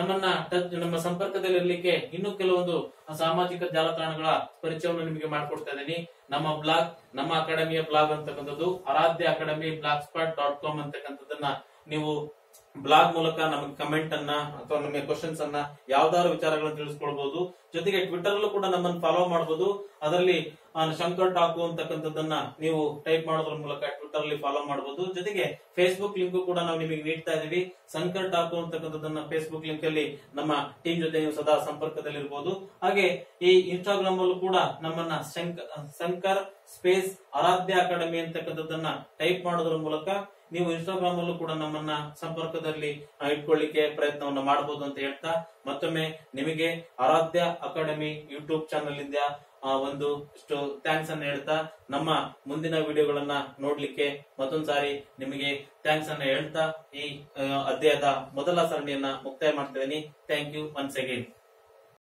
Speaker 1: ನಮ್ಮ ಸಂಪರ್ಕದಲ್ಲಿ ಇರ್ಲಿಕ್ಕೆ ಇನ್ನೂ ಕೆಲವೊಂದು ಸಾಮಾಜಿಕ ಜಾಲತಾಣಗಳ ಪರಿಚಯವನ್ನು ನಿಮಗೆ ಮಾಡ್ಕೊಡ್ತಾ ಇದ್ದೀನಿ. ನಮ್ಮ ಬ್ಲಾಗ್, ನಮ್ಮ ಅಕಾಡೆಮಿಯ ಬ್ಲಾಗ್ ಅಂತಕ್ಕಂಥದ್ದು ಆರಾಧ್ಯ ಅಕಾಡೆಮಿ blogspot.com ಅಂತಕ್ಕಂಥದ್ದನ್ನ ನೀವು ಬ್ಲಾಗ್ ಮೂಲಕ ನಮಗೆ ಕಮೆಂಟ್ ಅನ್ನ ಅಥವಾ ನಮಗೆ ಕ್ವಶನ್ಸ್ ಅನ್ನ ಯಾವ್ದಾದ್ರು ವಿಚಾರಗಳನ್ನು ತಿಳಿಸ್ಕೊಳ್ಬಹುದು. ಜೊತೆಗೆ ಟ್ವಿಟರ್ ಅಲ್ಲೂ ಕೂಡ ನಮ್ಮನ್ನು ಫಾಲೋ ಮಾಡಬಹುದು. ಅದರಲ್ಲಿ ಶಂಕರ್ ಟಾಕು ಅಂತಕ್ಕಂಥದ್ದನ್ನ ನೀವು ಟೈಪ್ ಮಾಡೋದ್ರ ಮೂಲಕ ಟ್ವಿಟರ್ ಅಲ್ಲಿ ಫಾಲೋ ಮಾಡಬಹುದು. ಜೊತೆಗೆ ಫೇಸ್ಬುಕ್ ಲಿಂಕ್ ಕೂಡ ನಾವು ನಿಮಗೆ ನೀಡ್ತಾ ಇದೀವಿ. ಶಂಕರ್ ಟಾಕು ಅಂತಕ್ಕಂಥದ್ದನ್ನ ಫೇಸ್ಬುಕ್ ಲಿಂಕ್ ಅಲ್ಲಿ ನಮ್ಮ ಟೀಮ್ ಜೊತೆ ನೀವು ಸದಾ ಸಂಪರ್ಕದಲ್ಲಿ ಇರಬಹುದು. ಹಾಗೆ ಈ ಇನ್ಸ್ಟಾಗ್ರಾಮ್ ಅಲ್ಲೂ ಕೂಡ ನಮ್ಮನ್ನ ಶಂಕರ್ ಸ್ಪೇಸ್ ಆರಾಧ್ಯ ಅಕಾಡೆಮಿ ಅಂತಕ್ಕಂಥದ್ದನ್ನ ಟೈಪ್ ಮಾಡೋದ್ರ ಮೂಲಕ ನೀವು ಇನ್ಸ್ಟಾಗ್ರಾಮ್ ಅಲ್ಲೂ ಕೂಡ ನಮ್ಮನ್ನ ಸಂಪರ್ಕದಲ್ಲಿ ಇಟ್ಕೊಳ್ಳಿಕ್ಕೆ ಪ್ರಯತ್ನವನ್ನ ಮಾಡಬಹುದು ಅಂತ ಹೇಳ್ತಾ ಮತ್ತೊಮ್ಮೆ ನಿಮಗೆ ಆರಾಧ್ಯ ಅಕಾಡೆಮಿ ಯೂಟ್ಯೂಬ್ ಚಾನಲ್ ಇಂದ ಒಂದು ಇಷ್ಟು ಥ್ಯಾಂಕ್ಸ್ ಅನ್ನ ಹೇಳ್ತಾ ನಮ್ಮ ಮುಂದಿನ ವಿಡಿಯೋಗಳನ್ನ ನೋಡ್ಲಿಕ್ಕೆ ಮತ್ತೊಂದ್ಸಾರಿ ನಿಮಗೆ ಥ್ಯಾಂಕ್ಸ್ ಅನ್ನ ಹೇಳ್ತಾ ಈ ಅಧ್ಯಾಯದ ಮೊದಲ ಸರಣಿಯನ್ನ ಮುಕ್ತಾಯ ಮಾಡ್ತಾ ಇದೀನಿ. Thank you once again.